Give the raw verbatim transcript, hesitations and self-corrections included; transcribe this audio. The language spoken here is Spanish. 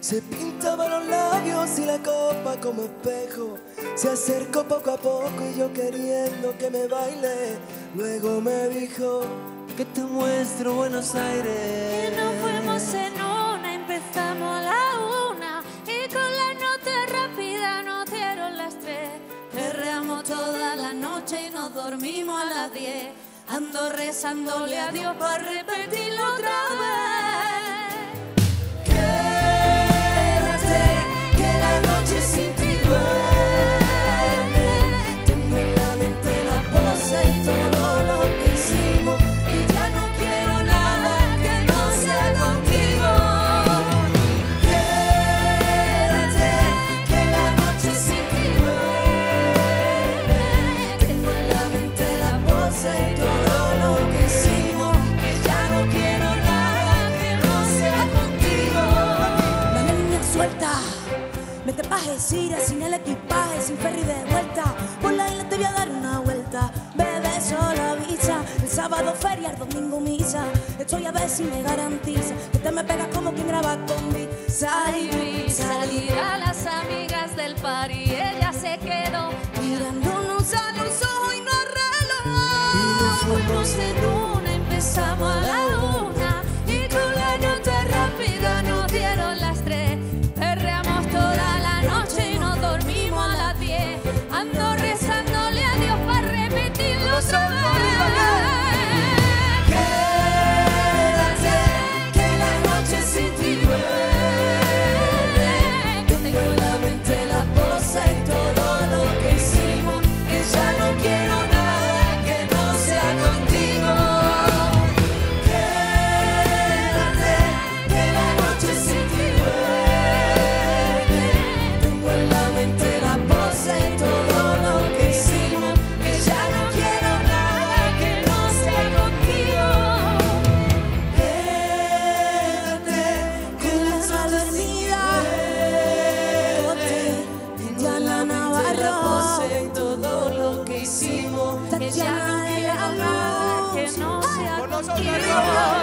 Se pintaba los labios y la copa como espejo. Se acercó poco a poco y yo queriendo que me baile. Luego me dijo que te muestro Buenos Aires. Y nos fuimos en una, empezamos a la una. Y con la nota rápida nos dieron las tres. Perreamos toda la noche y nos dormimos a las diez. Ando rezándole a Dios para repetirlo otra vez. Quédate, que la noche sin ti duele. Tengo en la mente la pose y todo lo que hicimos. Y ya no quiero nada que no sea contigo. Quédate, que la noche sin ti duele. Tengo en la mente la pose y todo lo que hicimos. Y ya no quiero nada que no sea contigo. La niña suelta, mete paje, sira, sin el equipaje, sin ferry de vuelta. Por la isla te voy a dar una vuelta. Bebé, solo avisa. El sábado feria, el domingo misa. Estoy a ver si me garantiza que te me pegas como quien graba con Visa. Y vi salir a las amigas del party. Ella se quedó mirándonos a los ojos y no al reloj. Y nos fuimos en una, empezamos a la una. Y con la nota rápida nos dieron las tres. Perreamos toda la noche y nos dormimos a las diez. Ando rezándole a Dios para repetirlo otra vez. Quédate, que la noche sin ti duele. Tengo en la mente la pose y todo lo que hicimos. Que ya no quiero nada que no sea contigo. Quédate, que la noche sin ti duele. Tengo en la mente la pose y todo lo que hicimos. Que ya no quiero nada que no sea contigo. Quédate, que la sal dormida. Tatiana Navarro. Pose y todo lo que hicimos. Que ya no quiero nada que no sea contigo.